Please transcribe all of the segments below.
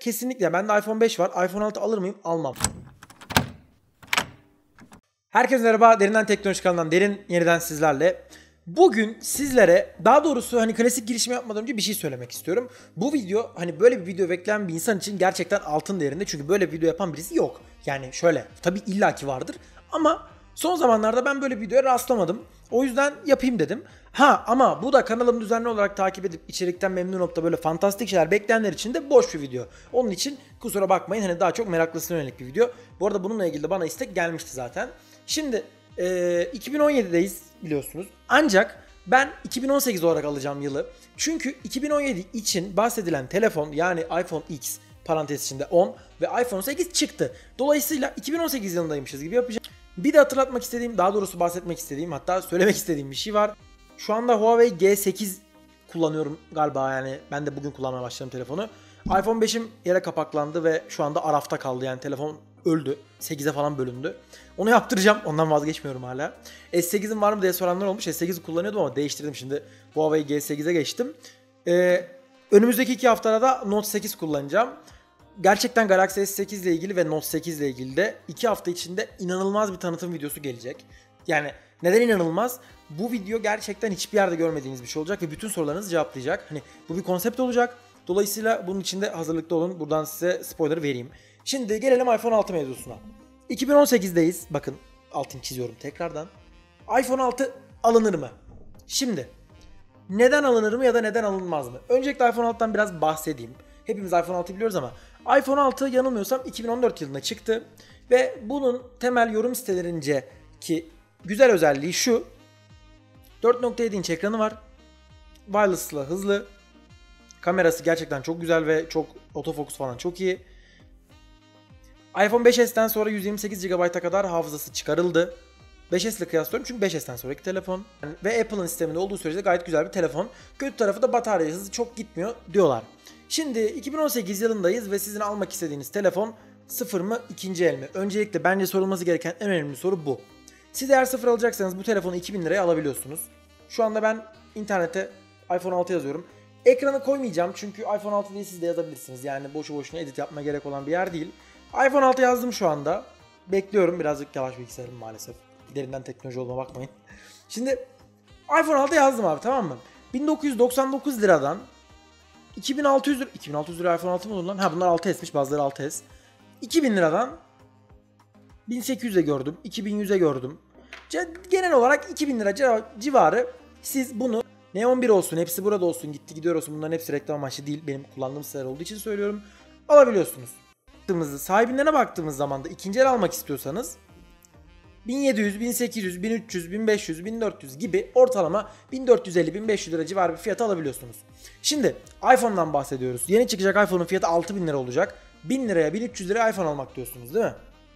kesinlikle bende iPhone 5 var. iPhone 6 alır mıyım? Almam. Herkese merhaba. Derinden Teknoloji kanalından Derin yeniden sizlerle. Bugün sizlere, daha doğrusu hani klasik girişimi yapmadan önce bir şey söylemek istiyorum. Bu video, hani böyle bir video bekleyen bir insan için gerçekten altın değerinde. Çünkü böyle bir video yapan birisi yok. Yani şöyle, tabii illaki vardır ama son zamanlarda ben böyle bir videoya rastlamadım. O yüzden yapayım dedim. Ama bu da kanalımı düzenli olarak takip edip içerikten memnun olup da böyle fantastik şeyler bekleyenler için de boş bir video. Onun için kusura bakmayın, hani daha çok meraklısına yönelik bir video. Bu arada bununla ilgili de bana istek gelmişti zaten. Şimdi 2017'deyiz biliyorsunuz. Ancak ben 2018 olarak alacağım yılı. Çünkü 2017 için bahsedilen telefon, yani iPhone X parantez içinde 10 ve iPhone 8 çıktı. Dolayısıyla 2018 yılındaymışız gibi yapacağım. Bir de hatırlatmak istediğim, daha doğrusu bahsetmek istediğim, hatta söylemek istediğim bir şey var. Şu anda Huawei G8 kullanıyorum galiba, yani ben de bugün kullanmaya başladım telefonu. iPhone 5'im yere kapaklandı ve şu anda arafta kaldı, yani telefon öldü. 8'e falan bölündü. Onu yaptıracağım, ondan vazgeçmiyorum hala. S8'im var mı diye soranlar olmuş. S8'i kullanıyordum ama değiştirdim, şimdi Huawei G8'e geçtim. Önümüzdeki 2 haftada da Note 8 kullanacağım. Gerçekten Galaxy S8 ile ilgili ve Note 8 ile ilgili de 2 hafta içinde inanılmaz bir tanıtım videosu gelecek. Yani neden inanılmaz? Bu video gerçekten hiçbir yerde görmediğiniz bir şey olacak ve bütün sorularınızı cevaplayacak. Hani bu bir konsept olacak. Dolayısıyla bunun için de hazırlıklı olun. Buradan size spoiler vereyim. Şimdi gelelim iPhone 6 mevzusuna. 2018'deyiz. Bakın altını çiziyorum tekrardan. iPhone 6 alınır mı? Şimdi neden alınır mı ya da neden alınmaz mı? Öncelikle iPhone 6'dan biraz bahsedeyim. Hepimiz iPhone 6 biliyoruz ama iPhone 6 yanılmıyorsam 2014 yılında çıktı. Ve bunun temel yorum sitelerince ki güzel özelliği şu. 4.7 inç ekranı var. Wireless'la hızlı. Kamerası gerçekten çok güzel ve çok otofokus falan çok iyi. iPhone 5s'ten sonra 128 GB'a kadar hafızası çıkarıldı. 5S ile kıyaslıyorum çünkü 5S'ten sonraki telefon. Ve Apple'ın sisteminde olduğu sürece gayet güzel bir telefon. Kötü tarafı da batarya hızı çok gitmiyor diyorlar. Şimdi 2018 yılındayız ve sizin almak istediğiniz telefon sıfır mı, ikinci el mi? Öncelikle bence sorulması gereken en önemli soru bu. Siz eğer sıfır alacaksanız bu telefonu 2000 liraya alabiliyorsunuz. Şu anda ben internete iPhone 6 yazıyorum. Ekranı koymayacağım çünkü iPhone 6 diye siz de yazabilirsiniz. Yani boşu boşuna edit yapmaya gerek olan bir yer değil. iPhone 6 yazdım şu anda. Bekliyorum, birazcık yavaş bilgisayarım maalesef. Derinden teknoloji olma bakmayın. Şimdi iPhone 6 yazdım abi, tamam mı? 1999 liradan 2600 lira iPhone 6 mı olur lan? Bunlar 6S'miş, bazıları 6S. 2000 liradan 1800'e gördüm, 2100'e gördüm. Genel olarak 2000 lira civarı siz bunu Neon 1 olsun, hepsi burada olsun, gitti gidiyor olsun, bunların hepsi reklam amaçlı değil, benim kullandığım siteler olduğu için söylüyorum, alabiliyorsunuz. Sahibinden baktığımız zaman da ikinci el almak istiyorsanız 1700, 1800, 1300, 1500, 1400 gibi ortalama 1450-1500 lira civarı bir fiyata alabiliyorsunuz. Şimdi iPhone'dan bahsediyoruz. Yeni çıkacak iPhone'un fiyatı 6000 lira olacak. 1000 liraya 1300 liraya iPhone almak diyorsunuz değil mi?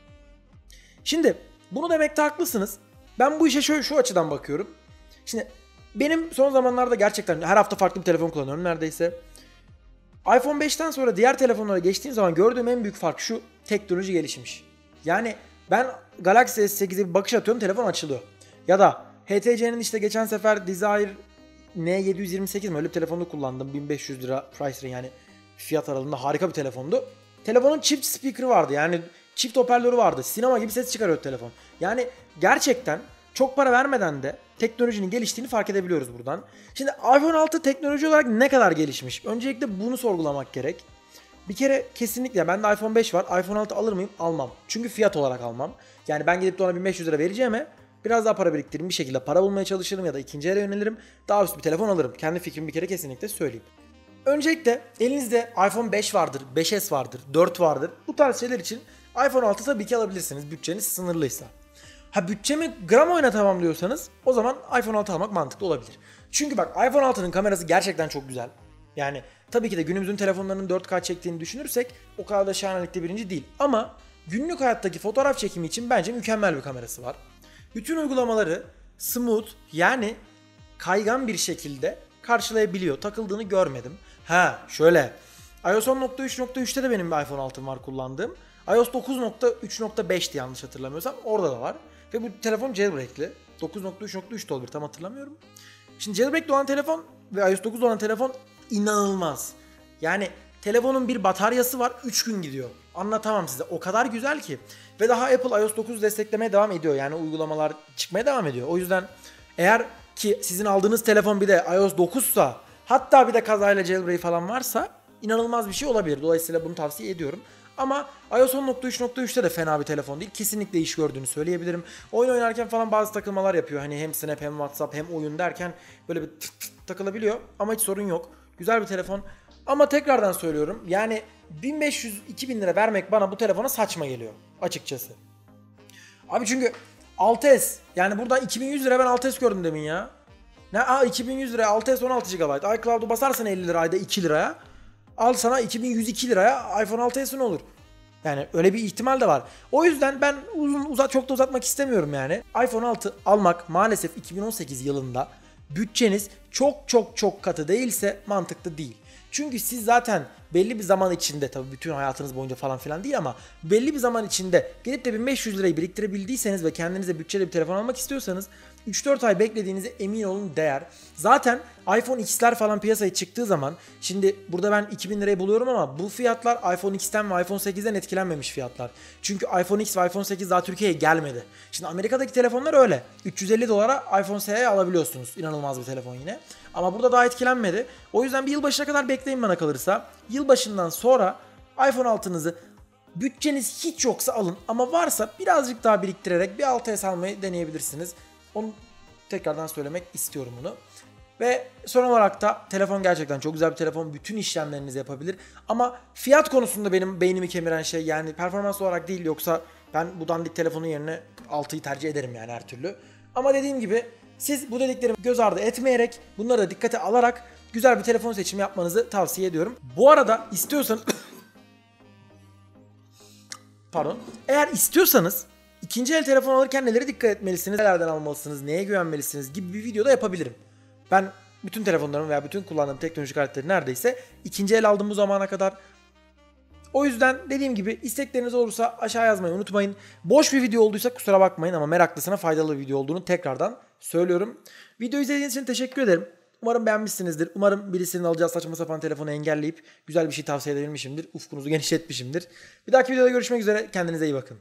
Şimdi bunu demekte haklısınız. Ben bu işe şu açıdan bakıyorum. Şimdi benim son zamanlarda gerçekten her hafta farklı bir telefon kullanıyorum neredeyse. iPhone 5'ten sonra diğer telefonlara geçtiğim zaman gördüğüm en büyük fark şu: teknoloji gelişmiş. Yani ben Galaxy S8'e bir bakış atıyorum, telefon açılıyor. Ya da HTC'nin işte geçen sefer Desire N728 mi öyle bir telefonu kullandım. 1500 lira price range, yani fiyat aralığında harika bir telefondu. Telefonun çift speaker'ı vardı, yani çift hoparlörü vardı. Sinema gibi ses çıkarıyor telefon. Yani gerçekten çok para vermeden de teknolojinin geliştiğini fark edebiliyoruz buradan. Şimdi iPhone 6 teknoloji olarak ne kadar gelişmiş? Öncelikle bunu sorgulamak gerek. Bir kere kesinlikle bende iPhone 5 var. iPhone 6 alır mıyım? Almam. Çünkü fiyat olarak almam. Yani ben gidip de ona 1500 lira vereceğime biraz daha para biriktiririm. Bir şekilde para bulmaya çalışırım ya da ikinci ele yönelirim. Daha üst bir telefon alırım. Kendi fikrimi bir kere kesinlikle söyleyeyim. Öncelikle elinizde iPhone 5 vardır, 5S vardır, 4 vardır. Bu tarz şeyler için iPhone 6 tabii ki alabilirsiniz, bütçeniz sınırlıysa. Bütçemi gram oynatamam diyorsanız o zaman iPhone 6 almak mantıklı olabilir. Çünkü bak, iPhone 6'nın kamerası gerçekten çok güzel. Yani tabii ki de günümüzün telefonlarının 4K çektiğini düşünürsek o kadar da şahanelikte birinci değil. Ama günlük hayattaki fotoğraf çekimi için bence mükemmel bir kamerası var. Bütün uygulamaları smooth, yani kaygan bir şekilde karşılayabiliyor. Takıldığını görmedim. Şöyle. iOS 10.3.3'te de benim bir iPhone 6'm var kullandığım. iOS 9.3.5'ti yanlış hatırlamıyorsam. Orada da var. Ve bu telefon jailbreak'li. 9.3.3 de olabilir, tam hatırlamıyorum. Şimdi jailbreak'li olan telefon ve iOS 9 olan telefon inanılmaz. Yani Telefonun bir bataryası var, 3 gün gidiyor. Anlatamam size. O kadar güzel ki. Ve daha Apple iOS 9 desteklemeye devam ediyor. Yani uygulamalar çıkmaya devam ediyor. O yüzden eğer ki sizin aldığınız telefon bir de iOS 9'sa, hatta bir de kazayla jailbreak falan varsa inanılmaz bir şey olabilir. Dolayısıyla bunu tavsiye ediyorum. Ama iOS 10.3.3'te de fena bir telefon değil. Kesinlikle iş gördüğünü söyleyebilirim. Oyun oynarken falan bazı takılmalar yapıyor. Hani hem Snap hem WhatsApp hem oyun derken böyle bir tık tık takılabiliyor. Ama hiç sorun yok. Güzel bir telefon. Ama tekrardan söylüyorum. Yani 1500-2000 lira vermek bana bu telefona saçma geliyor açıkçası. Abi çünkü 6S, yani buradan 2100 lira ben 6S gördüm demin ya. Ne 2100 liraya 6S 16 GB. iCloud'u basarsan 50 lirayda 2 liraya. Al sana 2102 liraya iPhone 6s'in olur. Yani öyle bir ihtimal de var. O yüzden ben çok da uzatmak istemiyorum yani. iPhone 6 almak maalesef 2018 yılında bütçeniz çok katı değilse mantıklı değil. Çünkü siz zaten belli bir zaman içinde, tabii bütün hayatınız boyunca falan filan değil ama belli bir zaman içinde gelip de 1500 lirayı biriktirebildiyseniz ve kendinize bütçeli bir telefon almak istiyorsanız 3-4 ay beklediğinize emin olun değer. Zaten iPhone X'ler falan piyasaya çıktığı zaman, şimdi burada ben 2000 lirayı buluyorum ama bu fiyatlar iPhone X'ten ve iPhone 8'den etkilenmemiş fiyatlar. Çünkü iPhone X ve iPhone 8 daha Türkiye'ye gelmedi. Şimdi Amerika'daki telefonlar öyle. 350 dolara iPhone SE alabiliyorsunuz. İnanılmaz bir telefon yine. Ama burada daha etkilenmedi. O yüzden bir yılbaşına kadar bekleyin bana kalırsa. Yılbaşından sonra iPhone 6'nızı bütçeniz hiç yoksa alın. Ama varsa birazcık daha biriktirerek bir 6S almayı deneyebilirsiniz. Onu tekrardan söylemek istiyorum bunu. Ve son olarak da telefon gerçekten çok güzel bir telefon. Bütün işlemlerinizi yapabilir. Ama fiyat konusunda benim beynimi kemiren şey, yani performans olarak değil, yoksa ben bu dandik telefonun yerine 6'yı tercih ederim yani her türlü. Ama dediğim gibi siz bu dediklerimi göz ardı etmeyerek, bunları da dikkate alarak güzel bir telefon seçimi yapmanızı tavsiye ediyorum. Bu arada istiyorsanız eğer istiyorsanız ikinci el telefon alırken nelere dikkat etmelisiniz, nelerden almalısınız, neye güvenmelisiniz gibi bir video da yapabilirim. Ben bütün telefonlarım veya bütün kullandığım teknolojik aletleri neredeyse ikinci el aldım bu zamana kadar. O yüzden dediğim gibi istekleriniz olursa aşağı yazmayı unutmayın. Boş bir video olduysa kusura bakmayın ama meraklısına faydalı bir video olduğunu tekrardan söylüyorum. Video izlediğiniz için teşekkür ederim. Umarım beğenmişsinizdir. Umarım birisinin alacağı saçma sapan telefonu engelleyip güzel bir şey tavsiye edebilmişimdir. Ufkunuzu genişletmişimdir. Bir dahaki videoda görüşmek üzere. Kendinize iyi bakın.